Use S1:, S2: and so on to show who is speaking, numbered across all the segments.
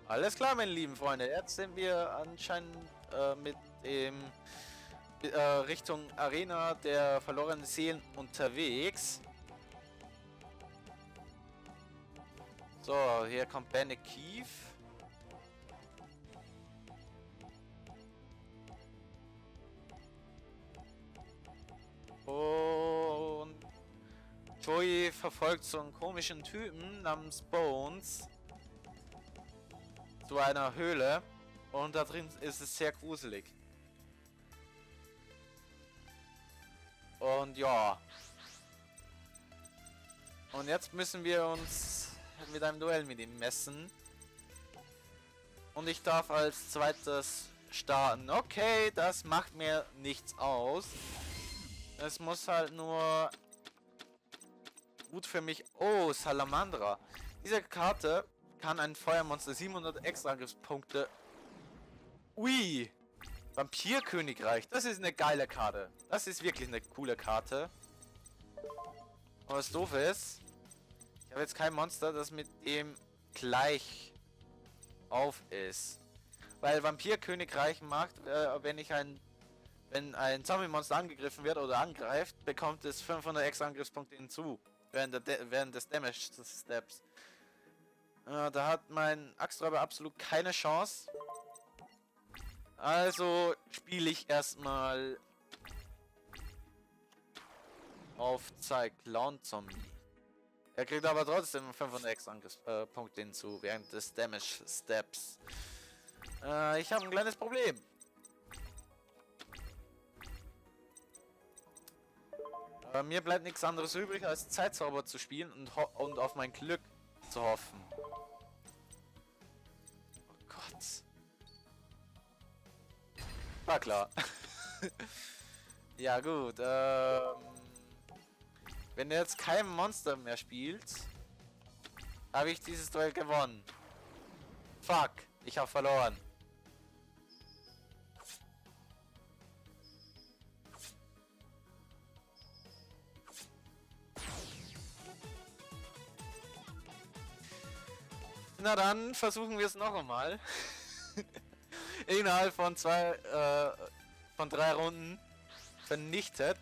S1: Alles klar, meine lieben Freunde. Jetzt sind wir anscheinend mit dem Richtung Arena der verlorenen Seelen unterwegs. So, hier kommt Bandit Keith. Und Joey verfolgt so einen komischen Typen namens Bones zu einer Höhle. Und da drin ist es sehr gruselig. Und ja. Und jetzt müssen wir uns mit einem Duell mit ihm messen. Und ich darf als zweites starten. Okay, das macht mir nichts aus. Es muss halt nur gut für mich. Oh, Salamandra. Diese Karte kann ein Feuermonster 700 extra Angriffspunkte. Ui! Vampirkönigreich. Das ist eine geile Karte. Das ist wirklich eine coole Karte. Aber was doof ist, ich habe jetzt kein Monster, das mit dem gleich auf ist. Weil Vampirkönigreich macht, wenn ein Zombie-Monster angegriffen wird oder angreift, bekommt es 500 extra Angriffspunkte hinzu. Während des Damage-Steps. Da hat mein Axträuber absolut keine Chance. Also spiele ich erstmal auf Cyclone Zombie. Er kriegt aber trotzdem 500 extra Angriffspunkte hinzu während des Damage Steps. Ich habe ein kleines Problem. Mir bleibt nichts anderes übrig, als Zeitzauber zu spielen und auf mein Glück zu hoffen. Oh Gott. War klar. Ja gut, wenn er jetzt kein Monster mehr spielt, habe ich dieses Duell gewonnen. Fuck, ich habe verloren. Na dann, versuchen wir es noch einmal. Innerhalb von 3 Runden vernichtet.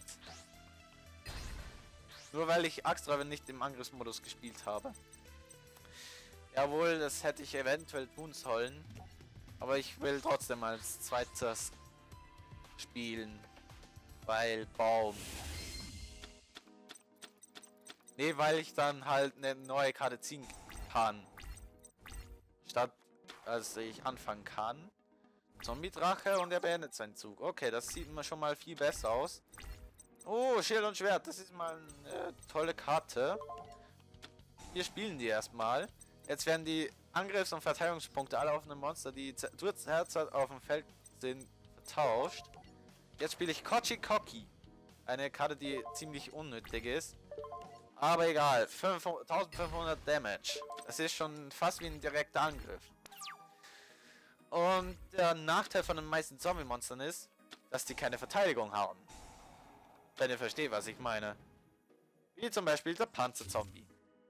S1: Nur weil ich Axträuber nicht im Angriffsmodus gespielt habe. Jawohl, das hätte ich eventuell tun sollen. Aber ich will trotzdem als zweites spielen. Weil Baum. Nee, weil ich dann halt eine neue Karte ziehen kann. Statt als ich anfangen kann. Zombie-Drache und er beendet seinen Zug. Okay, das sieht immer schon mal viel besser aus. Oh, Schild und Schwert. Das ist mal eine tolle Karte. Wir spielen die erstmal. Jetzt werden die Angriffs- und Verteidigungspunkte aller offenen Monster, die derzeit auf dem Feld sind, vertauscht. Jetzt spiele ich Kochi Koki. Eine Karte, die ziemlich unnötig ist. Aber egal. 1500 Damage. Das ist schon fast wie ein direkter Angriff. Und der Nachteil von den meisten Zombie-Monstern ist, dass die keine Verteidigung haben. Wenn ihr versteht, was ich meine. Wie zum Beispiel der Panzerzombie.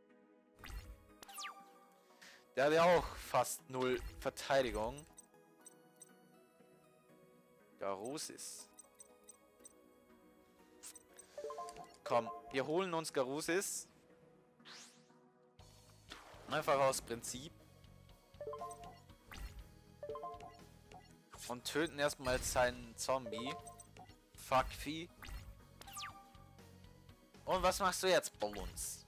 S1: Der hat ja auch fast 0 Verteidigung. Garusis. Komm, wir holen uns Garusis. Einfach aus Prinzip. Und töten erstmal seinen Zombie. Fuckvieh. Und was machst du jetzt, Bones?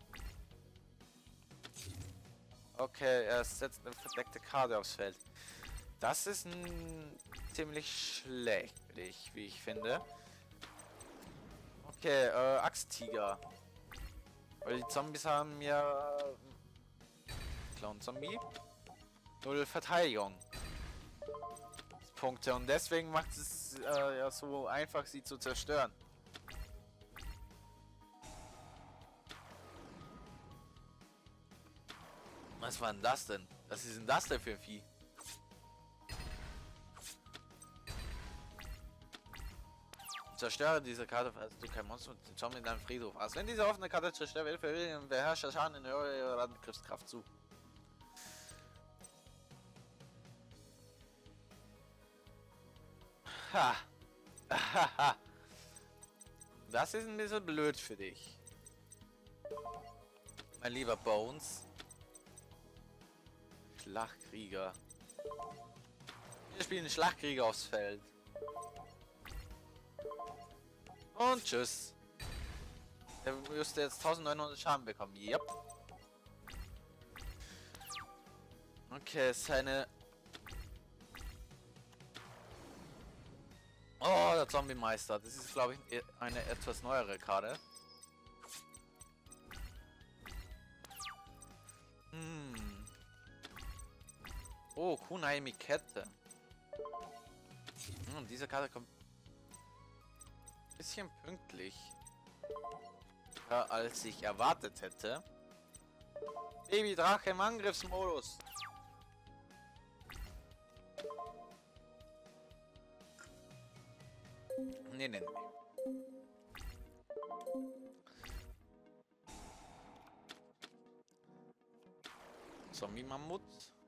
S1: Okay, er setzt eine verdeckte Karte aufs Feld. Das ist ziemlich schlecht, wie ich finde. Okay, Axttiger. Weil die Zombies haben ja... Clown-Zombie. 0 Verteidigung. Punkte. Und deswegen macht es ja so einfach, sie zu zerstören. Was war denn das denn? Was ist denn das denn für ein Vieh? Zerstöre diese Karte, falls du kein Monster mit dem Zombie in deinem Friedhof hast. Wenn diese offene Karte zerstört wird, verliert ein Beherrscher Schaden in höhere Angriffskraft zu. Ha! Haha! Das ist ein bisschen blöd für dich. Mein lieber Bones. Schlachtkrieger. Wir spielen Schlachtkrieger aufs Feld. Und tschüss. Der müsste jetzt 1900 Schaden bekommen. Yep. Okay, seine... Oh, der Zombie-Meister. Das ist, glaube ich, eine etwas neuere Karte. Oh, Kunai Mikette. Diese Karte kommt ein bisschen pünktlich. Ja, als ich erwartet hätte. Baby Drache im Angriffsmodus. Nee. Zombie-Mammut.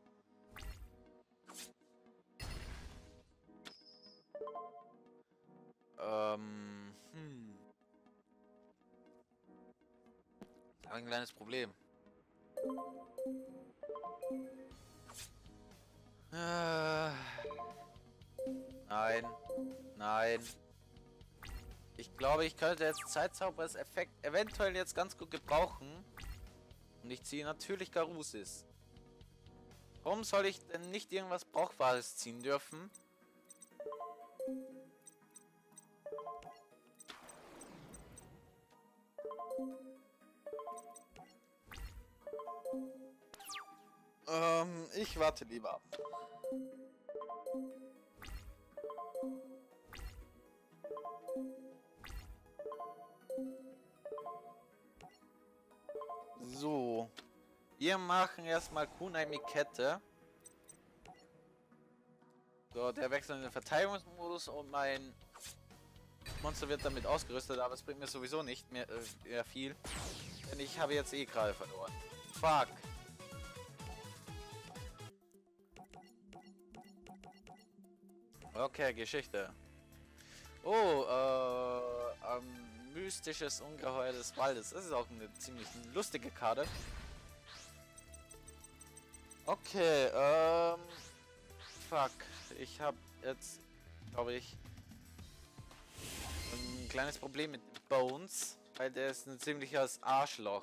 S1: Ein kleines Problem. Nein. Ich glaube, ich könnte jetzt Zeitzauberers Effekt eventuell jetzt ganz gut gebrauchen. Und ich ziehe natürlich Garusis. Warum soll ich denn nicht irgendwas Brauchbares ziehen dürfen? Ich warte lieber ab. So. Wir machen erstmal Kunai Mikette. So, der wechselt in den Verteidigungsmodus und mein Monster wird damit ausgerüstet, aber es bringt mir sowieso nicht mehr viel. Denn ich habe jetzt eh gerade verloren. Fuck. Okay, Geschichte. Oh, mystisches Ungeheuer des Waldes. Das ist auch eine ziemlich lustige Karte. Okay, fuck. Ich habe jetzt, glaube ich, ein kleines Problem mit Bones, weil der ist ein ziemliches Arschloch.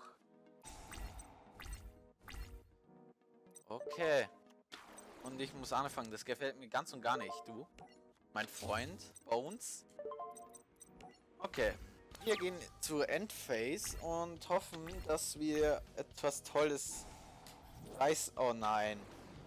S1: Okay. Und ich muss anfangen. Das gefällt mir ganz und gar nicht, du. Mein Freund, Bones. Okay. Wir gehen zur Endphase und hoffen, dass wir etwas Tolles oh nein.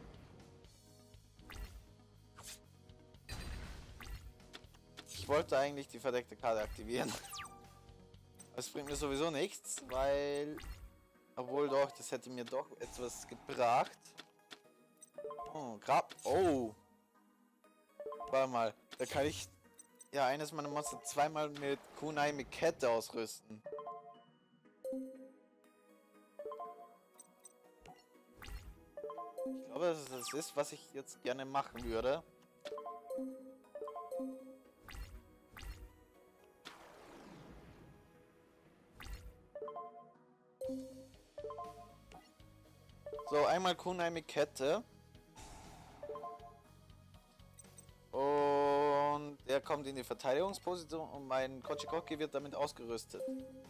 S1: Ich wollte eigentlich die verdeckte Karte aktivieren. Das bringt mir sowieso nichts, weil... Obwohl doch, das hätte mir doch etwas gebracht. Oh, oh! Warte mal, da kann ich ja eines meiner Monster zweimal mit Kunai Mikette ausrüsten. Ich glaube, das ist, was ich jetzt gerne machen würde. So, einmal Kunai Mikette. Und er kommt in die Verteidigungsposition und mein Kochikoki wird damit ausgerüstet.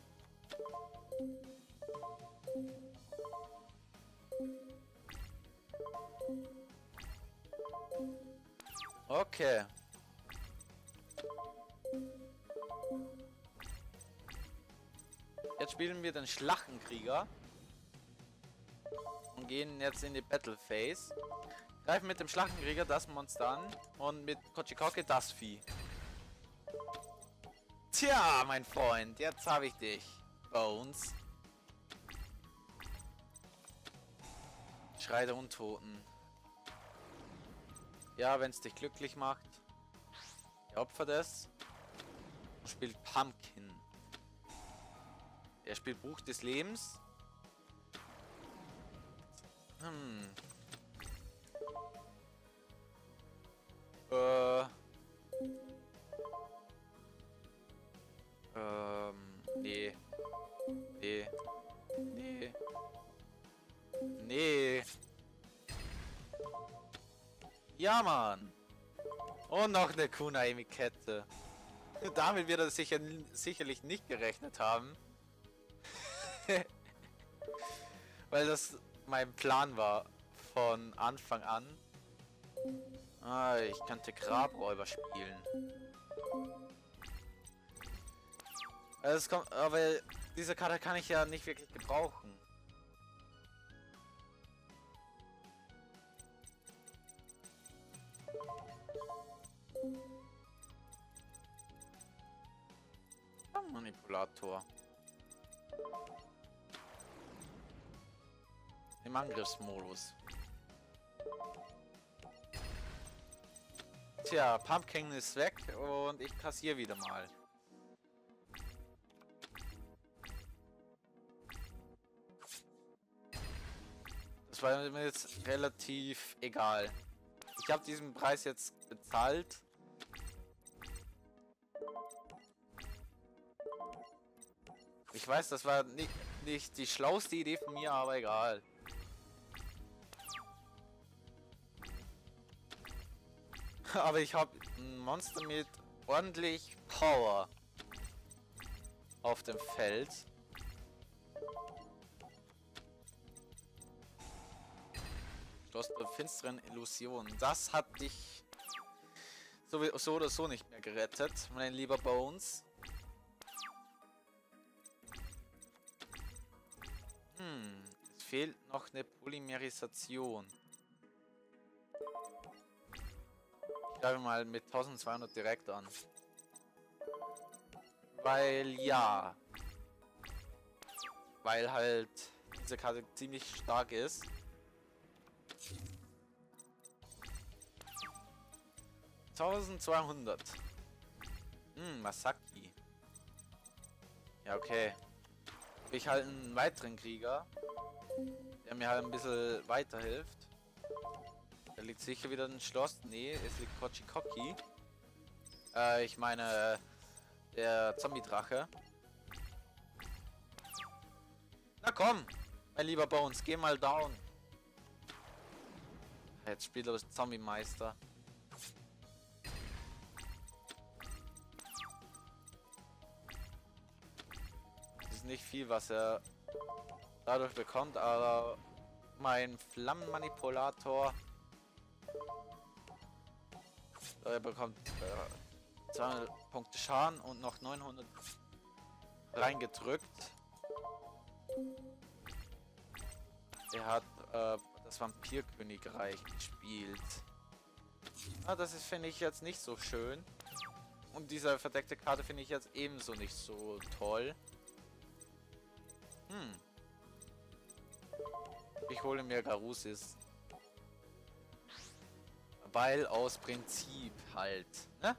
S1: Okay. Jetzt spielen wir den Schlachtenkrieger. Und gehen jetzt in die Battle Phase. Greifen mit dem Schlachtenkrieger das Monster an und mit Kochikoki das Vieh. Tja, mein Freund, jetzt habe ich dich, Bones. Schrei der Untoten. Ja, wenn es dich glücklich macht. Er opfert es. Und spielt Pumpkin. Er spielt Buch des Lebens. Ja, Mann. Und noch eine Kunaemi-Kette. Damit wird er sicherlich nicht gerechnet haben. Weil das mein Plan war von Anfang an. Ah, ich könnte Grabräuber spielen. Es kommt, aber diese Karte kann ich ja nicht wirklich gebrauchen. Manipulator. Im Angriffsmodus. Tja, Pumpkin ist weg und ich kassiere wieder mal. Das war mir jetzt relativ egal. Ich habe diesen Preis jetzt bezahlt. Ich weiß, das war nicht die schlauste Idee von mir, aber egal. Aber ich habe ein Monster mit ordentlich Power auf dem Feld. Schloss der finsteren Illusion. Das hat dich so oder so nicht mehr gerettet, mein lieber Bones. Es fehlt noch eine Polymerisation. Ich greife mal mit 1200 direkt an. Weil ja. Weil halt diese Karte ziemlich stark ist. $1200. Masaki. Ja, okay. Ich halt einen weiteren Krieger, der mir halt ein bisschen weiterhilft. Da liegt sicher wieder ein Schloss. Nee, es liegt Kochikoki. Ich meine, der Zombie-Drache. Na komm, mein lieber Bones, geh mal down. Jetzt spielt er das Zombie-Meister. Nicht viel, was er dadurch bekommt, aber mein Flammenmanipulator er bekommt 200 Punkte Schaden und noch 900 reingedrückt. Er hat das Vampirkönigreich gespielt. Das ist, finde ich, jetzt nicht so schön. Und diese verdeckte Karte finde ich jetzt ebenso nicht so toll. Ich hole mir Garusis. Weil aus Prinzip halt, ne?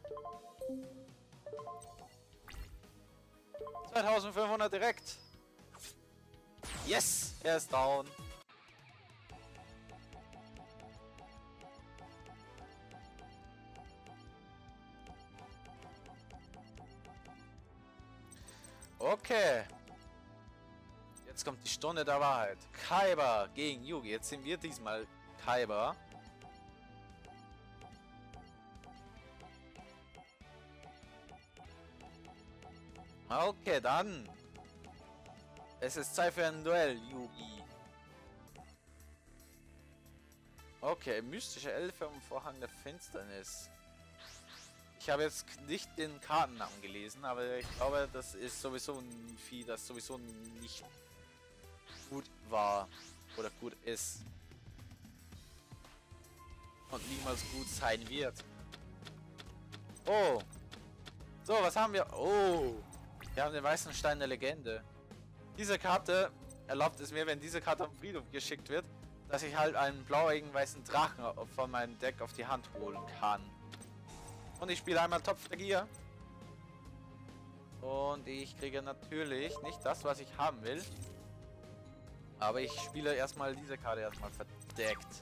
S1: 2500 direkt. Yes, er ist down. Okay. Jetzt kommt die Stunde der Wahrheit. Kaiba gegen Yugi. Jetzt sind wir diesmal Kaiba. Okay, dann. Es ist Zeit für ein Duell, Yugi. Okay, mystische Elfe im Vorhang der Finsternis. Ich habe jetzt nicht den Kartennamen gelesen, aber ich glaube, das ist sowieso ein Vieh, das sowieso nicht gut war oder gut ist und niemals gut sein wird. Oh, so, was haben wir? Oh, wir haben den weißen Stein der Legende. Diese Karte erlaubt es mir, wenn diese Karte am Friedhof geschickt wird, dass ich halt einen blauäugigen weißen Drachen von meinem Deck auf die Hand holen kann. Und ich spiele einmal Topf der Gier. Und ich kriege natürlich nicht das, was ich haben will. Aber ich spiele erstmal diese Karte erstmal verdeckt.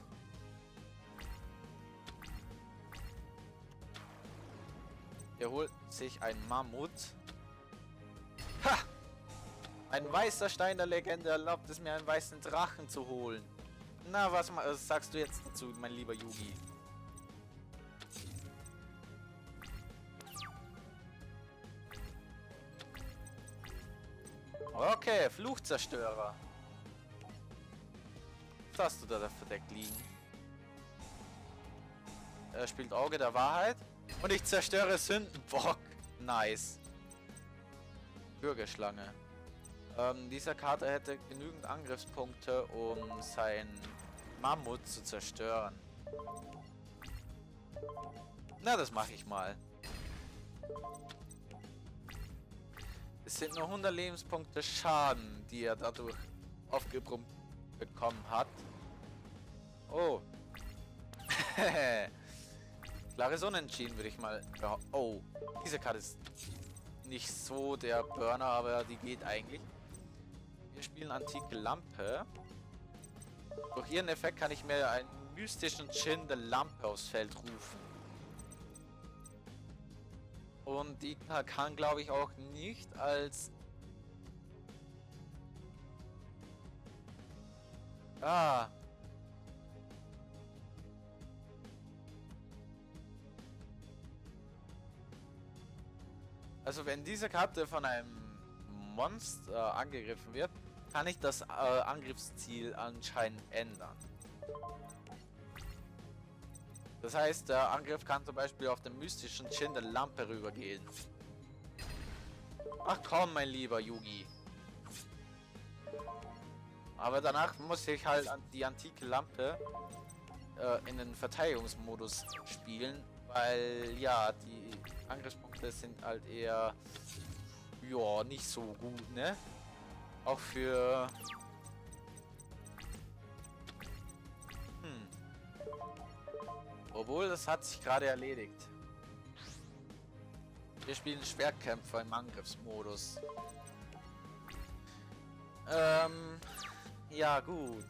S1: Er holt sich ein Mammut. Ha! Ein weißer Stein der Legende erlaubt es mir, einen weißen Drachen zu holen. Na, was sagst du jetzt dazu, mein lieber Yugi? Okay, Fluchzerstörer. Was hast du da verdeckt liegen? Er spielt Auge der Wahrheit. Und ich zerstöre Sündenbock. Nice. Bürgerschlange. Dieser Kater hätte genügend Angriffspunkte, um sein Mammut zu zerstören. Na, das mache ich mal. Es sind nur 100 Lebenspunkte Schaden, die er dadurch aufgebrummt bekommen hat. Oh. Klares Unentschieden, würde ich mal behaupten. Oh, diese Karte ist nicht so der Burner, aber die geht eigentlich. Wir spielen antike Lampe. Durch ihren Effekt kann ich mir einen mystischen Djinn der Lampe aufs Feld rufen. Und die kann, glaube ich, auch nicht als... Ah. Also wenn diese Karte von einem Monster angegriffen wird, kann ich das Angriffsziel anscheinend ändern. Das heißt, der Angriff kann zum Beispiel auf den mystischen Djinn der Lampe rübergehen. Ach komm, mein lieber Yugi. Aber danach muss ich halt die antike Lampe in den Verteidigungsmodus spielen, weil ja, die Angriffspunkte sind halt eher ja, nicht so gut, ne? Auch für obwohl, das hat sich gerade erledigt. Wir spielen Schwertkämpfer im Angriffsmodus. Ja gut.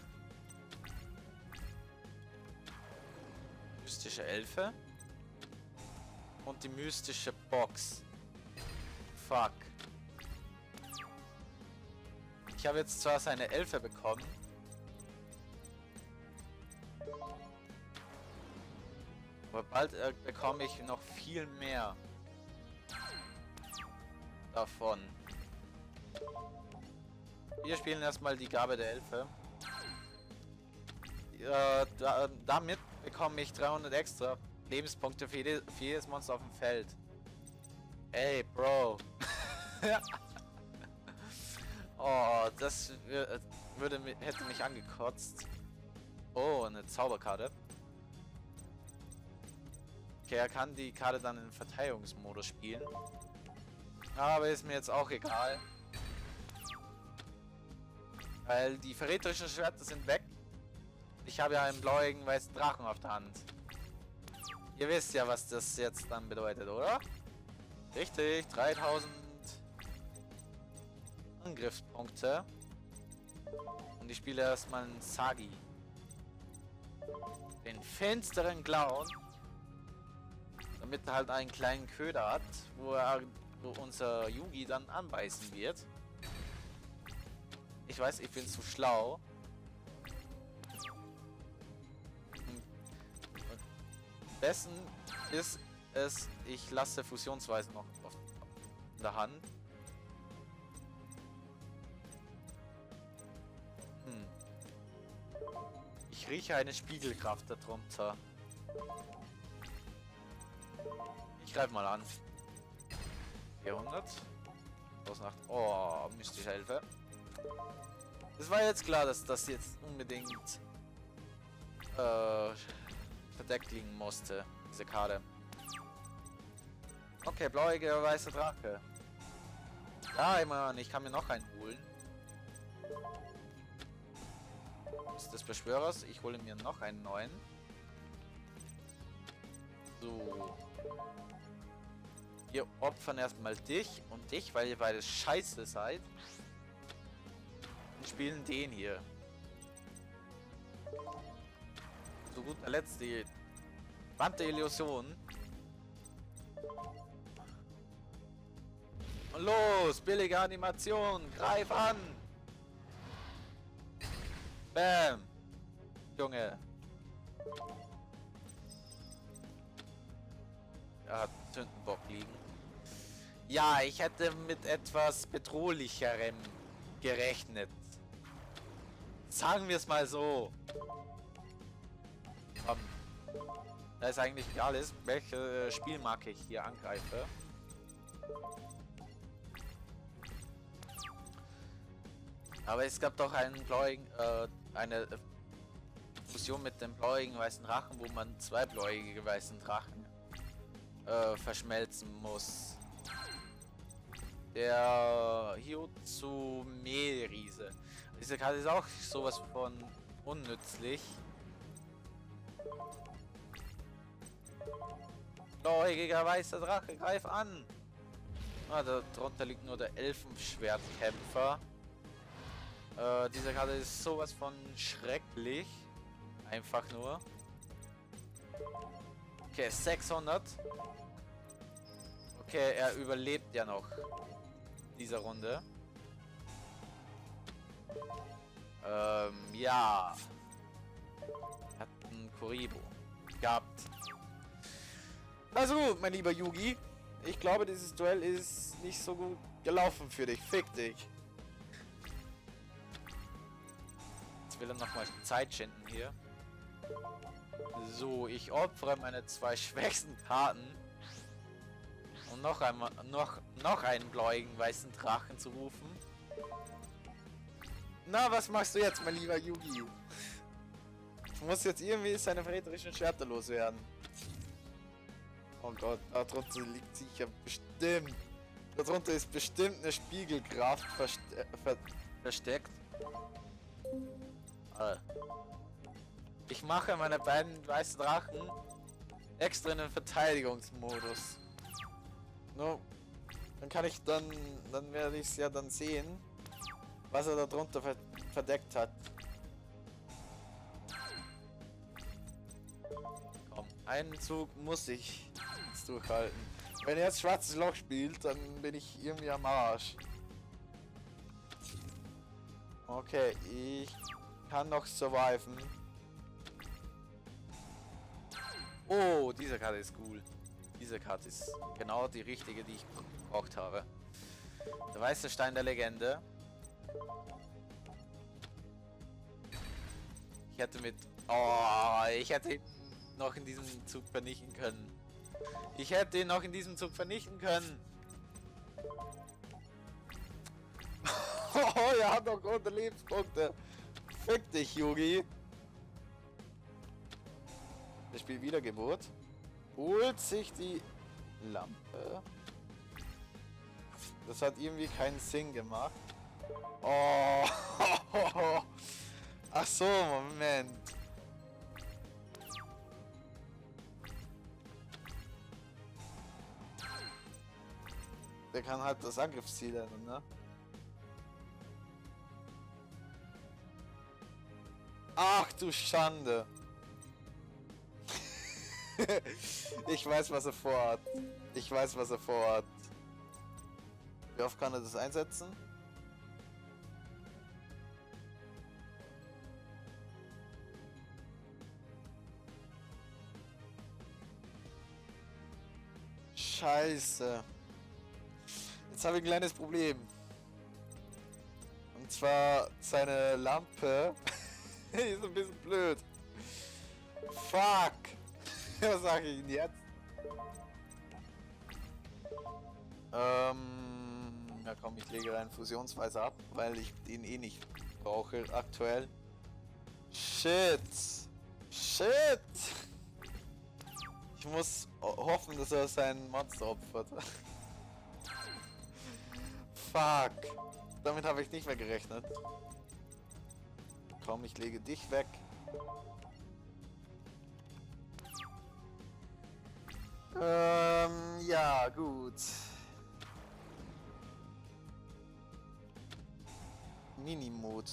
S1: Mystische Elfe. Und die mystische Box. Fuck. Ich habe jetzt zwar seine Elfe bekommen. Aber bald bekomme ich noch viel mehr davon. Wir spielen erstmal die Gabe der Elfe. Damit bekomme ich 300 extra Lebenspunkte für jedes Monster auf dem Feld. Ey, Bro. Oh, das hätte mich angekotzt. Oh, eine Zauberkarte. Okay, er kann die Karte dann in Verteidigungsmodus spielen. Aber ist mir jetzt auch egal. Weil die verräterischen Schwerter sind weg. Ich habe ja einen bläuigen weißen Drachen auf der Hand. Ihr wisst ja, was das jetzt dann bedeutet, oder? Richtig, 3000 Angriffspunkte. Und ich spiele erstmal einen Sagi. Den finsteren Clown. Damit er halt einen kleinen Köder hat, wo unser Yugi dann anbeißen wird. Ich weiß, ich bin zu schlau. Am besten ist es, ich lasse Fusionsweise noch auf der Hand. Ich rieche eine Spiegelkraft darunter. Ich greife mal an. 400. 1008. Oh, mystische Hilfe. Es war jetzt klar, dass das jetzt unbedingt verdeckt liegen musste, diese Karte. Okay, blauiger weißer Drache. Ja, Mann, ich kann mir noch einen holen. Das ist des Beschwörers. Ich hole mir noch einen neuen. So. Wir opfern erstmal dich und dich, weil ihr beide scheiße seid. Und spielen den hier. So gut der letzte. Wand der Illusion. Und los, billige Animation. Greif an. Bam. Junge. Er hat Sündenbock liegen. Ja, ich hätte mit etwas bedrohlicherem gerechnet. Sagen wir es mal so. Komm. Da ist eigentlich alles, welche Spielmarke ich hier angreife. Aber es gab doch einen bläuigen, eine Fusion mit dem bläuigen weißen Drachen, wo man zwei bläuige weißen Drachen verschmelzen muss. Der Hyotsume-Riese. Diese Karte ist auch sowas von unnützlich. Bläuiger weißer Drache, greif an! Ah, da drunter liegt nur der Elfenschwertkämpfer. Diese Karte ist sowas von schrecklich. Einfach nur. Okay, 600. Okay, er überlebt ja noch diese Runde. Ja. Hat einen Kuribo gehabt. Also gut, mein lieber Yugi. Ich glaube, dieses Duell ist nicht so gut gelaufen für dich. Fick dich. Jetzt will er nochmal Zeit schinden hier. So, ich opfere meine zwei schwächsten Karten. Um noch einmal, noch einen bläuigen weißen Drachen zu rufen. Na, was machst du jetzt, mein lieber Yugi? Ich muss jetzt irgendwie seine verräterischen Schwerter loswerden. Oh Gott, darunter liegt sicher bestimmt. Darunter ist bestimmt eine Spiegelkraft versteckt. Ich mache meine beiden weißen Drachen extra in den Verteidigungsmodus. No, dann kann ich dann werde ich es ja dann sehen, was er darunter verdeckt hat. Komm, einen Zug muss ich jetzt durchhalten. Wenn er jetzt schwarzes Loch spielt, dann bin ich irgendwie am Arsch. Okay, ich kann noch surviven. Oh, diese Karte ist cool. Diese Karte ist genau die richtige, die ich gebraucht habe. Der weiße Stein der Legende. Ich hätte mit... Oh, ich hätte ihn noch in diesem Zug vernichten können. Ich hätte ihn noch in diesem Zug vernichten können. Oh, er hat noch gute Lebenspunkte. Fick dich, Yugi. Das Spiel Wiedergeburt. Holt sich die Lampe. Das hat irgendwie keinen Sinn gemacht. Oh. Ach so, Moment. Der kann halt das Angriffsziel ändern, ne? Ach du Schande. Ich weiß, was er vorhat. Ich weiß, was er vorhat. Wie oft kann er das einsetzen? Scheiße. Jetzt habe ich ein kleines Problem. Und zwar seine Lampe ist ein bisschen blöd. Fuck. Was sage ich Ihnen jetzt? Ja komm, ich lege rein fusionsweise ab, weil ich den eh nicht brauche aktuell. Shit. Shit. Ich muss hoffen, dass er sein Monster opfert. Fuck. Damit habe ich nicht mehr gerechnet. Komm, ich lege dich weg. Ja, gut. Minimod.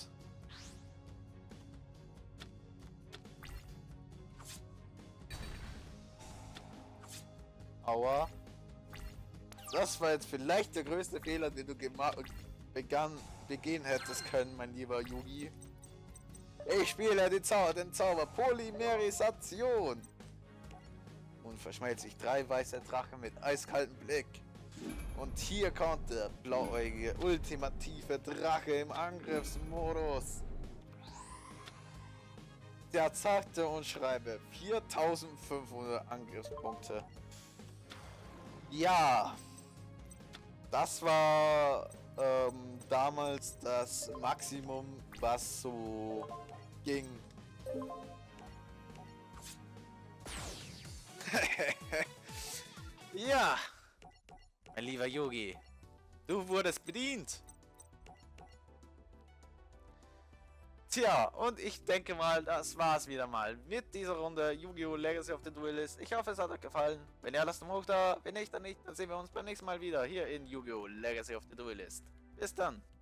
S1: Aua. Das war jetzt vielleicht der größte Fehler, den du begehen hättest können, mein lieber Yugi. Ich spiele den Zauber Polymerisation. Und verschmelze ich 3 weiße Drachen mit eiskaltem Blick. Und hier kommt der blauäugige ultimative Drache im Angriffsmodus. Der sagte und schreibe 4500 Angriffspunkte. Ja, das war damals das Maximum, was so ging. Ja, mein lieber Yogi, du wurdest bedient. Tja, und ich denke mal, das war's wieder mal mit dieser Runde Yu-Gi-Oh! Legacy of the Duelist. Ich hoffe, es hat euch gefallen. Wenn ja, lasst einen Hoch da. Wenn nicht, dann nicht. Dann sehen wir uns beim nächsten Mal wieder hier in Yu-Gi-Oh! Legacy of the Duelist. Bis dann.